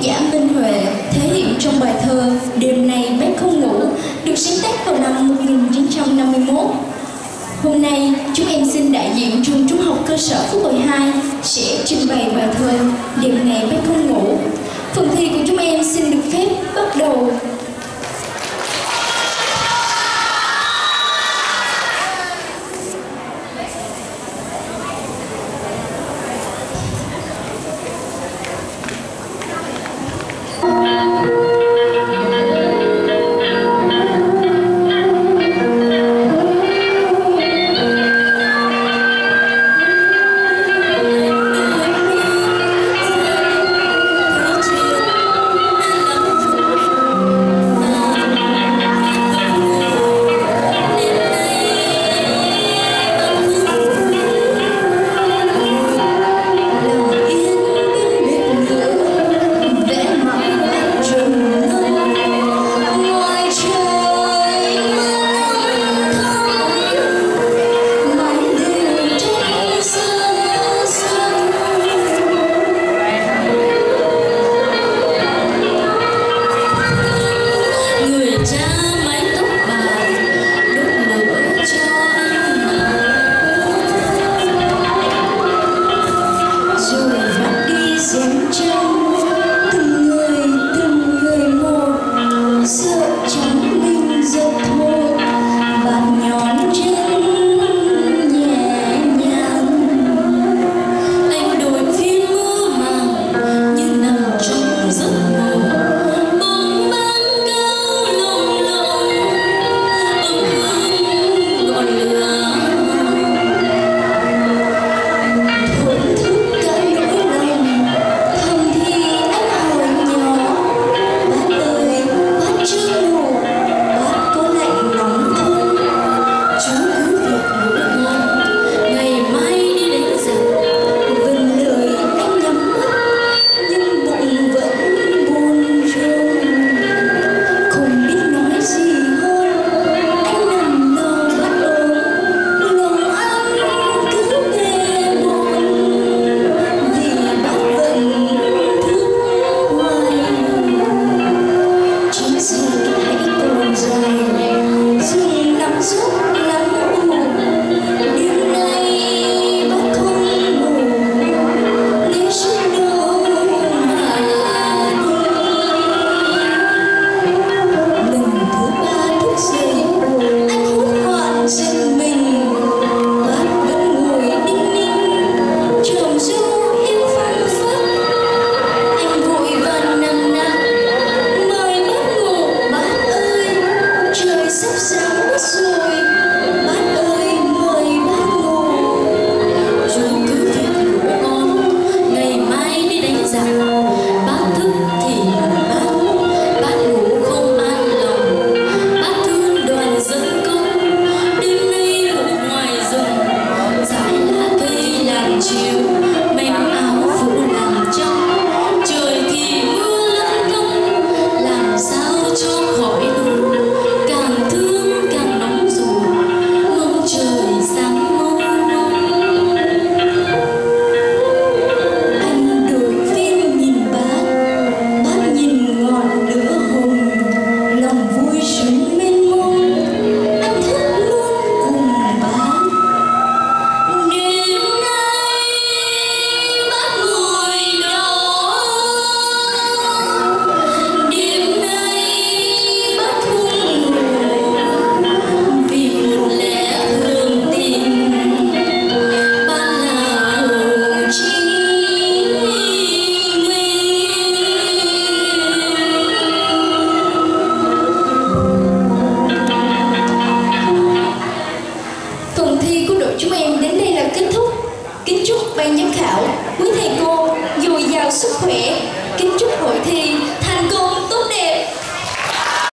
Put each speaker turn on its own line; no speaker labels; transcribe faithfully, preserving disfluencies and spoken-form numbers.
giả Minh Huệ thể hiện trong bài thơ Đêm Nay Bác Không Ngủ được sáng tác vào năm một nghìn chín trăm năm mươi mốt. Hôm nay, chúng em xin đại diện trường Trung học cơ sở Phú Hội hai sẽ trình bày bài thơ Đêm Nay Bác Không Ngủ. Phần thi của chúng em xin được phép bắt đầu. Ban giám khảo, quý thầy cô dồi dào sức khỏe, kính chúc hội thi